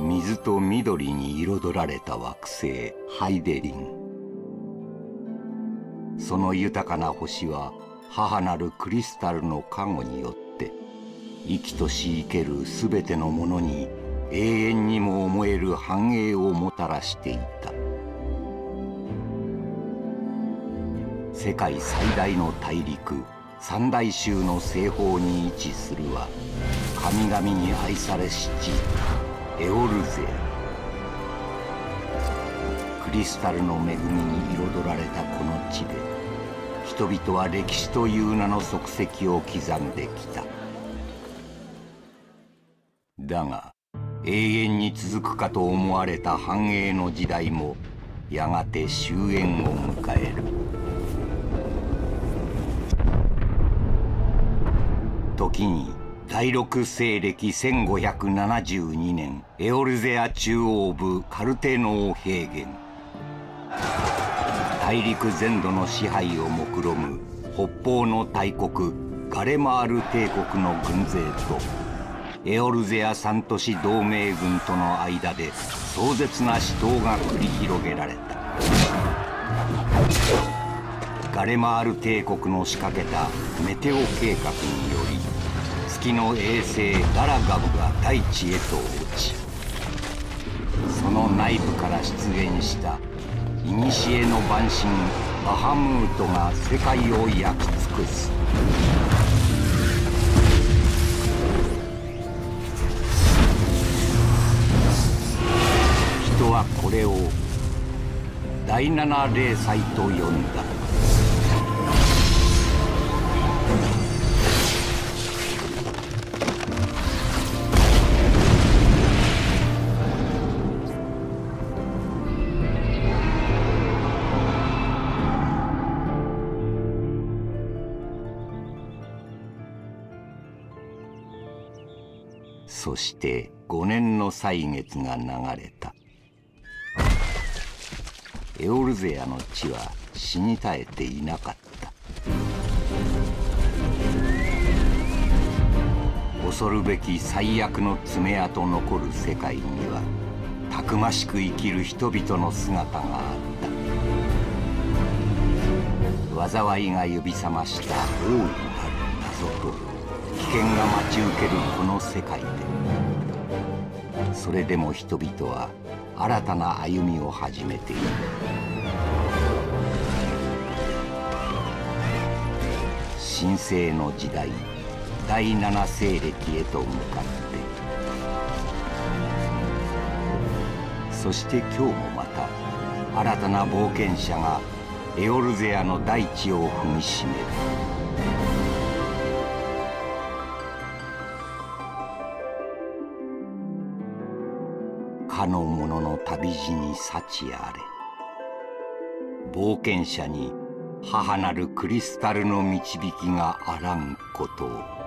水と緑に彩られた惑星ハイデリン。その豊かな星は母なるクリスタルの加護によって生きとし生けるすべてのものに永遠にも思える繁栄をもたらしていた。世界最大の大陸三大洲の西方に位置するは神々に愛されし地エオルゼア。クリスタルの恵みに彩られたこの地で人々は歴史という名の足跡を刻んできた。だが永遠に続くかと思われた繁栄の時代もやがて終焉を迎える。時に第六西暦1572年エオルゼア中央部カルテノー平原。大陸全土の支配を目論む北方の大国ガレマール帝国の軍勢とエオルゼア三都市同盟軍との間で壮絶な死闘が繰り広げられた。ガレマール帝国の仕掛けたメテオ計画により月の衛星ガラガブが大地へと落ち、その内部から出現した古の蛮神バハムートが世界を焼き尽くす。人はこれを第七霊祭と呼んだ。そして5年の歳月が流れた。エオルゼアの地は死に絶えていなかった。恐るべき最悪の爪痕残る世界にはたくましく生きる人々の姿があった。災いが呼び覚ました大いなる謎と危険が待ち受けるこの世界で、それでも人々は新たな歩みを始めている。神聖の時代第七西暦へと向かって、そして今日もまた新たな冒険者がエオルゼアの大地を踏みしめる。かの者の旅路に幸あれ。冒険者に母なるクリスタルの導きがあらんことを。